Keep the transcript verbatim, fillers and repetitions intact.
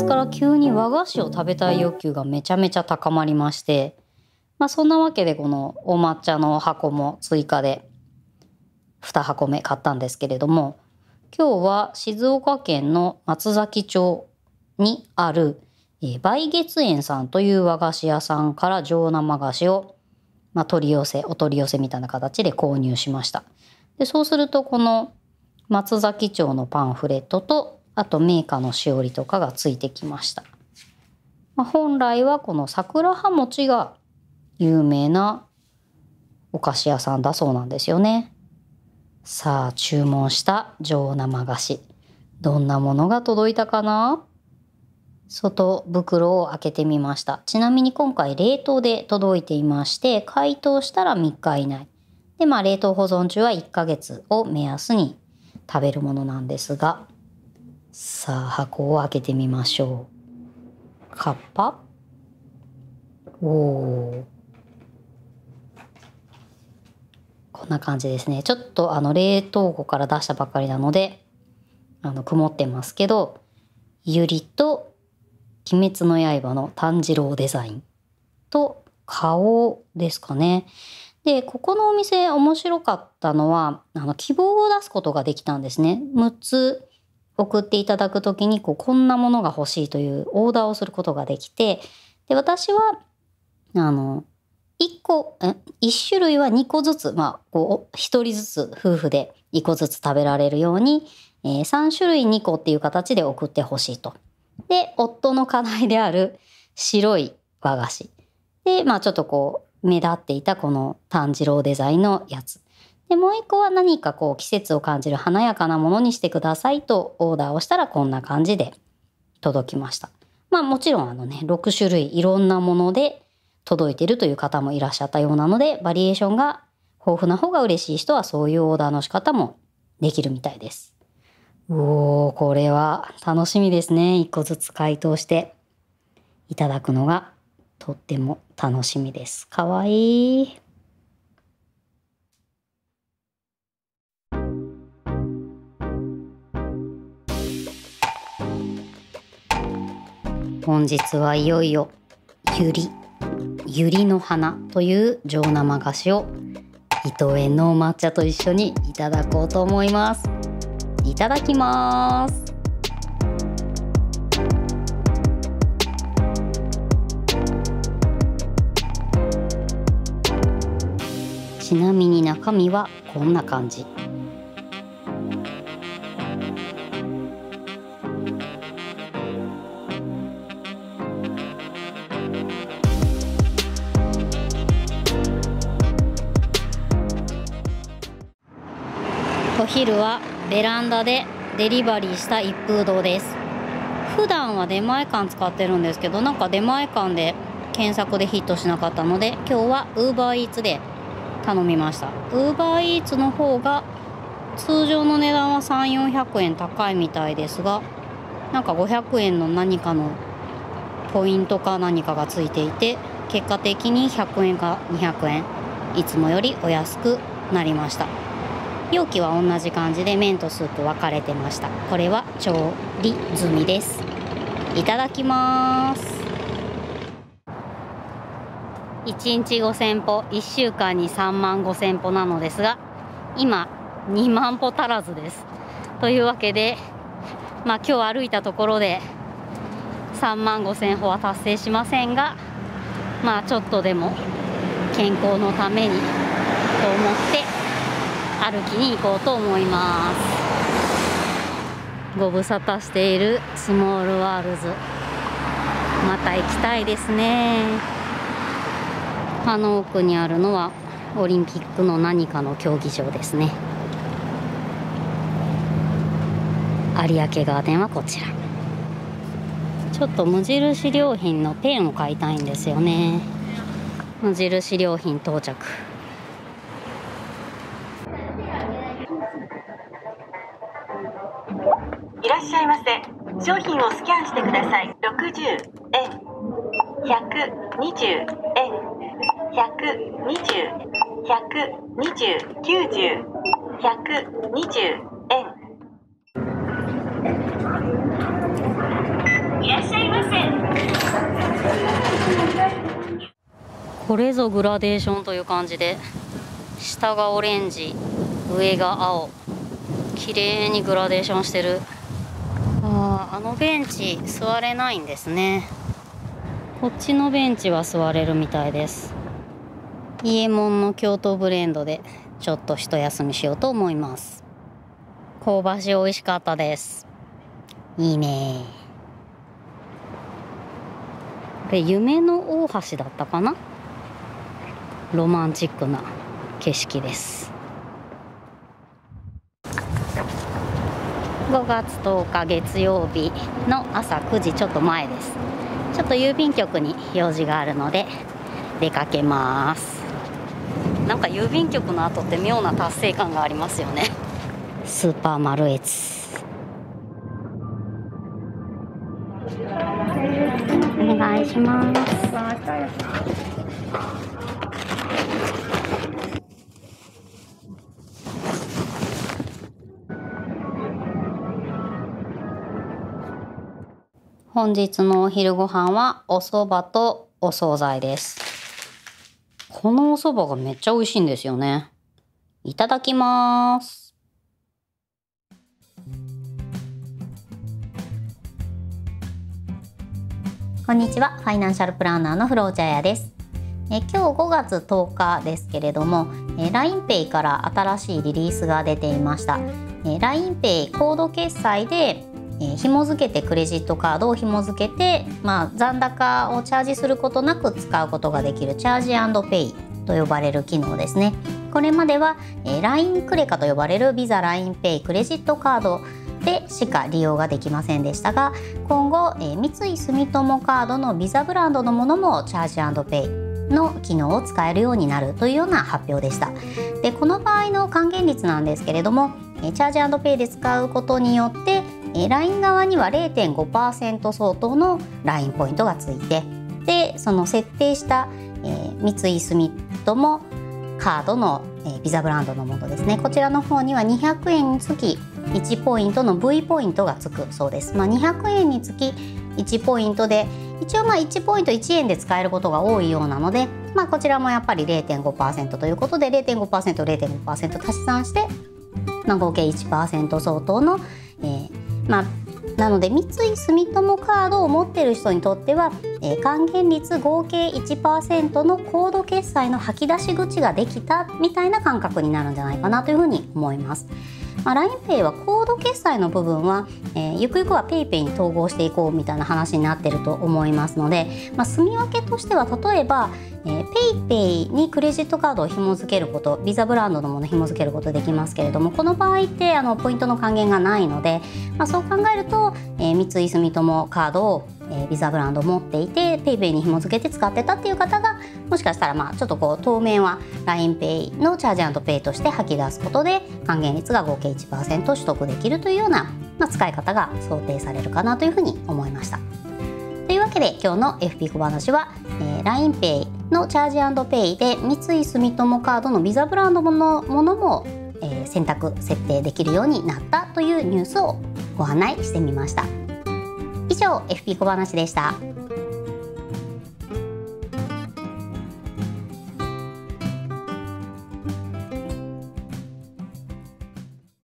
末から急に和菓子を食べたい欲求がめちゃめちゃ高まりまして、まあそんなわけでこのお抹茶の箱も追加でに箱目買ったんですけれども、今日は静岡県の松崎町にある梅月園さんという和菓子屋さんから上生菓子を、まあ、取り寄せお取り寄せみたいな形で購入しました。でそうするとこの松崎町のパンフレットと、あと銘菓のしおりとかがついてきました。まあ、本来はこの桜葉餅が有名なお菓子屋さんだそうなんですよね。さあ注文した上生菓子、どんなものが届いたかな。外袋を開けてみました。ちなみに今回冷凍で届いていまして、解凍したらみっか以内で、まあ冷凍保存中はいっかげつを目安に食べるものなんですが、さあ箱を開けてみましょう。カッパ、おお、こんな感じですね。ちょっとあの冷凍庫から出したばっかりなのであの曇ってますけど、ゆりと鬼滅の刃の炭治郎デザインと顔ですかね。でここのお店面白かったのは、あの希望を出すことができたんですね。むっつ送っていただくときにこうこんなものが欲しいというオーダーをすることができて、で私はあのいっこいち種類はにこずつ、まあこうひとりずつ夫婦でいっこずつ食べられるように、えー、さん種類にこっていう形で送ってほしいと。で夫の課題である白い和菓子で、まあちょっとこう目立っていたこの炭治郎デザインのやつで、もう一個は何かこう季節を感じる華やかなものにしてくださいとオーダーをしたら、こんな感じで届きました。まあもちろんあのねろく種類いろんなもので届いているという方もいらっしゃったようなので、バリエーションが豊富な方が嬉しい人はそういうオーダーの仕方もできるみたいです。おー、これは楽しみですね。いっこずつ解凍していただくのがとっても楽しみです。かわいい。本日はいよいよゆりゆりの花という上生菓子を伊藤園のお抹茶と一緒にいただこうと思います。いただきます。ちなみに中身はこんな感じ。お昼はベランダでデリバリーした一風堂です。普段は出前館使ってるんですけど、なんか出前館で検索でヒットしなかったので、今日は ウーバーイーツ で頼みました。 ウーバーイーツ の方が通常の値段はさんびゃく、よんひゃくえん高いみたいですが、なんかごひゃくえんの何かのポイントか何かがついていて、結果的にひゃくえんかにひゃくえんいつもよりお安くなりました。容器は同じ感じで麺とスープ分かれてました。これは調理済みです。いただきます。いちにちごせんぽ、いっしゅうかんにさんまんごせんぽなのですが、今にまんぽ足らずです。というわけで、まあ今日歩いたところでさんまんごせんほは達成しませんが、まあちょっとでも健康のためにと思って歩きに行こうと思います。ご無沙汰しているスモールワールズ、また行きたいですね。あの奥にあるのはオリンピックの何かの競技場ですね。有明ガーデンはこちら。ちょっと無印良品のペンを買いたいんですよね。無印良品到着。 いらっしゃいませ。商品をスキャンしてください。ろくじゅうえん、ひゃくにじゅうえん、ひゃくにじゅう、ひゃくにじゅう、きゅうじゅう、ひゃくにじゅうえん。 いらっしゃいませ。 これぞグラデーションという感じで、下がオレンジ、上が青、綺麗にグラデーションしてる。あー、あのベンチ座れないんですね。こっちのベンチは座れるみたいです。伊右衛門の京都ブレンドでちょっと一休みしようと思います。香ばしい、美味しかったです。いいね。これ夢の大橋だったかな。ロマンチックな景色です。ごがつとおか月曜日の朝くじちょっと前です。ちょっと郵便局に用事があるので出かけます。なんか郵便局の後って妙な達成感がありますよね。スーパーマルエツ、お願いします。本日のお昼ご飯はお蕎麦とお惣菜です。このお蕎麦がめっちゃ美味しいんですよね。いただきます。こんにちは、ファイナンシャルプランナーのフローチャヤです。え今日ごがつとおかですけれども、え ラインペイ から新しいリリースが出ていました。え ラインペイ コード決済でえー、紐付けてクレジットカードを紐付けて、まあ、残高をチャージすることなく使うことができるチャージ&ペイと呼ばれる機能ですね。これまでは、えー、ライン クレカと呼ばれるビザ ラインペイ クレジットカードでしか利用ができませんでしたが、今後、えー、三井住友カードのビザブランドのものもチャージ&ペイの機能を使えるようになるというような発表でした。で、この場合の還元率なんですけれども、チャージ&ペイで使うことによってライン 側には れいてんごパーセント 相当の ライン ポイントがついて、でその設定した、えー、三井住友カードの、えー、ビザブランドのものですね、こちらの方にはにひゃくえんにつきいちポイントの ブイ ポイントがつくそうです。まあ、にひゃくえんにつきいちポイントで、一応まあいちポイントいちえんで使えることが多いようなので、まあ、こちらもやっぱり れいてんごパーセント ということで れいてんごパーセント、れいてんごパーセント 足し算して、まあ、合計 いちパーセント 相当の、えーまあなので三井住友カードを持っている人にとっては、えー、還元率合計 いちパーセント のコード決済の吐き出し口ができたみたいな感覚になるんじゃないかなというふうに思います。まあ、ラインペイ はコード決済の部分は、えー、ゆくゆくは PayPay に統合していこうみたいな話になっていると思いますので、まあ、住み分けとしては例えば、えー、PayPay にクレジットカードを紐付けること、ビザブランドのものを紐付けることできますけれども、この場合ってあのポイントの還元がないので、まあ、そう考えると、えー、三井住友カードをえー、ビザブランドを持っていて PayPay に紐付けて使ってたっていう方が、もしかしたらまあちょっとこう当面は ラインペイ のチャージ&ペイとして吐き出すことで還元率が合計 いちパーセント 取得できるというような、まあ、使い方が想定されるかなというふうに思いました。というわけで今日の エフピー 小話は、えー、ラインペイ のチャージ&ペイで三井住友カードのビザブランドのものも、えー、選択設定できるようになったというニュースをご案内してみました。以上 エフピー 小話でした。